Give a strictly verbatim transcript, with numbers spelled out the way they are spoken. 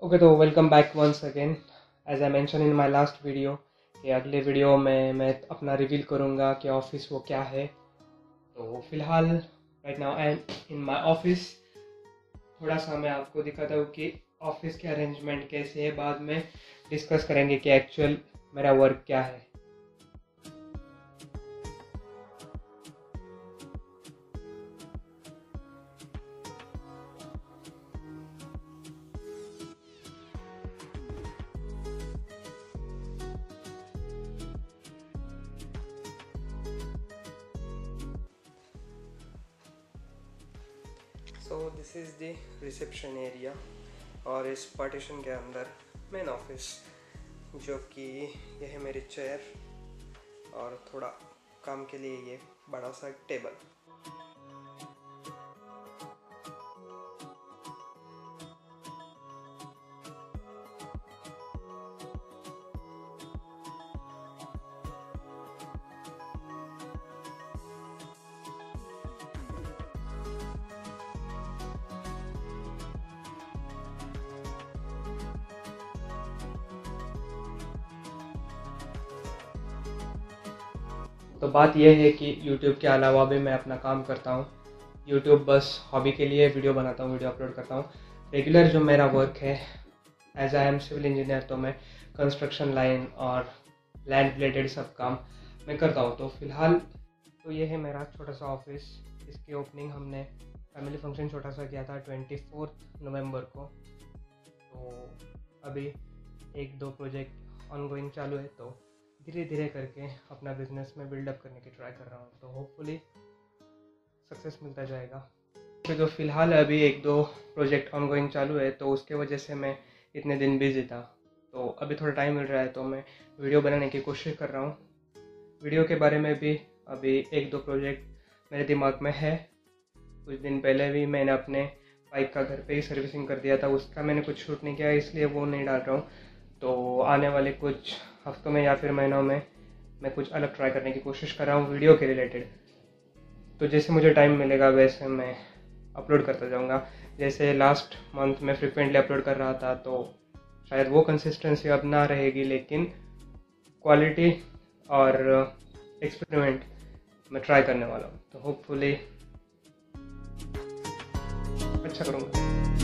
Okay तो welcome back once again. As I mention in my last video कि अगले video में मैं अपना रिवील करूँगा कि ऑफिस वो क्या है। तो फिलहाल right now I am in my office. थोड़ा सा मैं आपको दिखाता हूँ कि ऑफिस के अरेंजमेंट कैसे है, बाद में डिस्कस करेंगे कि एक्चुअल मेरा वर्क क्या है। So this is the reception area और इस पार्टीशन के अंदर मेन ऑफिस, जो कि यह है मेरी चेयर और थोड़ा काम के लिए ये बड़ा सा टेबल। तो बात यह है कि YouTube के अलावा भी मैं अपना काम करता हूँ। YouTube बस हॉबी के लिए वीडियो बनाता हूँ, वीडियो अपलोड करता हूँ। रेगुलर जो मेरा वर्क है as I am civil engineer, तो मैं कंस्ट्रक्शन लाइन और लैंड रिलेटेड सब काम मैं करता हूँ। तो फिलहाल तो ये है मेरा छोटा सा ऑफिस। इसकी ओपनिंग हमने फैमिली फंक्शन छोटा सा किया था ट्वेंटी फोर्थ नवंबर को। तो अभी एक दो प्रोजेक्ट ऑनगोइंग चालू है, तो धीरे धीरे करके अपना बिजनेस में बिल्डअप करने की ट्राई कर रहा हूँ। तो होपफुली सक्सेस मिलता जाएगा। तो जो फ़िलहाल अभी एक दो प्रोजेक्ट ऑनगोइंग चालू है, तो उसके वजह से मैं इतने दिन बिजी था। तो अभी थोड़ा टाइम मिल रहा है, तो मैं वीडियो बनाने की कोशिश कर रहा हूँ। वीडियो के बारे में भी अभी एक दो प्रोजेक्ट मेरे दिमाग में है। कुछ दिन पहले भी मैंने अपने बाइक का घर पे ही सर्विसिंग कर दिया था, उसका मैंने कुछ शूट नहीं किया, इसलिए वो नहीं डाल रहा हूँ। तो आने वाले कुछ हफ्तों में या फिर महीनों में मैं कुछ अलग ट्राई करने की कोशिश कर रहा हूँ वीडियो के रिलेटेड। तो जैसे मुझे टाइम मिलेगा वैसे मैं अपलोड करता जाऊँगा। जैसे लास्ट मंथ में फ्रिक्वेंटली अपलोड कर रहा था, तो शायद वो कंसिस्टेंसी अब ना रहेगी, लेकिन क्वालिटी और एक्सपेरिमेंट मैं ट्राई करने वाला हूँ। तो होपफुली अच्छा करूँगा।